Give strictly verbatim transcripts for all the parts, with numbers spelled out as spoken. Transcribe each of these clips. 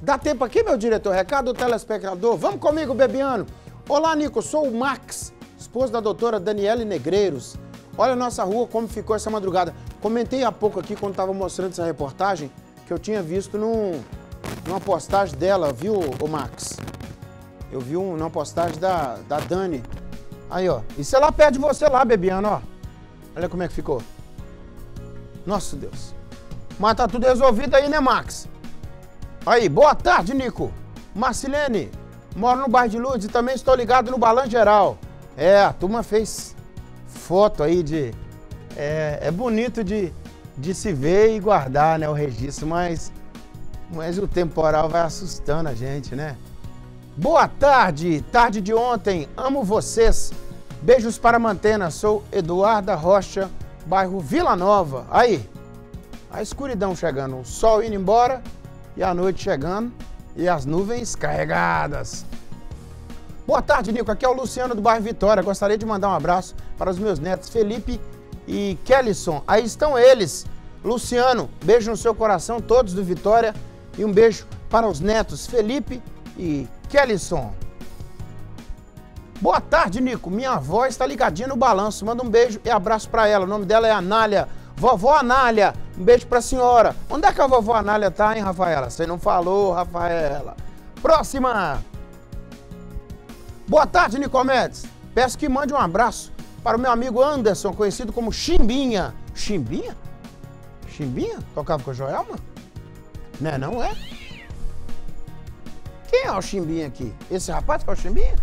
Dá tempo aqui, meu diretor? Recado do telespectador. Vamos comigo, Bebiano. Olá, Nico. Sou o Max, esposo da doutora Daniele Negreiros. Olha a nossa rua, como ficou essa madrugada. Comentei há pouco aqui, quando estava mostrando essa reportagem, que eu tinha visto num, numa postagem dela, viu, o Max? Eu vi um, numa postagem da, da Dani. Aí, ó. Isso é lá perto de você, lá, Bebiano, ó. Olha como é que ficou. Nossa, Deus. Mas tá tudo resolvido aí, né, Max? Aí, boa tarde, Nico. Marcilene, moro no bairro de Lourdes e também estou ligado no Balanço Geral. É, a turma fez foto aí de... É, é bonito de, de se ver e guardar, né, o registro, mas, mas o temporal vai assustando a gente, né? Boa tarde, tarde de ontem, amo vocês. Beijos para a Mantena, sou Eduarda Rocha, bairro Vila Nova. Aí, a escuridão chegando, o sol indo embora e a noite chegando e as nuvens carregadas. Boa tarde, Nico, aqui é o Luciano do bairro Vitória. Gostaria de mandar um abraço para os meus netos Felipe e Kellyson. Aí estão eles. Luciano, beijo no seu coração, todos do Vitória. E um beijo para os netos Felipe e Kellyson. Boa tarde, Nico. Minha avó está ligadinha no balanço. Manda um beijo e abraço para ela. O nome dela é Anália. Vovó Anália, um beijo para a senhora. Onde é que a vovó Anália tá, hein, Rafaela? Você não falou, Rafaela. Próxima. Boa tarde, Nicomedes. Peço que mande um abraço para o meu amigo Anderson, conhecido como Chimbinha. Chimbinha? Chimbinha? Tocava com a Joelma? Né, não é? Quem é o Chimbinha aqui? Esse rapaz que é o Chimbinha?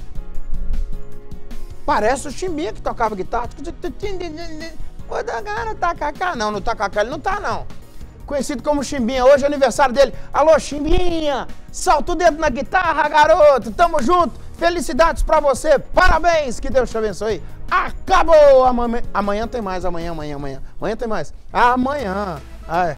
Parece o Chimbinha que tocava guitarra. O da cara tacacá. Não, no tacacá ele não tá, não. Conhecido como Chimbinha. Hoje é aniversário dele. Alô, Chimbinha! Salta o dedo na guitarra, garoto! Tamo junto! Felicidades pra você! Parabéns! Que Deus te abençoe! Acabou! Amanhã, amanhã tem mais. Amanhã, amanhã, amanhã. Amanhã tem mais. Amanhã. Ah, é.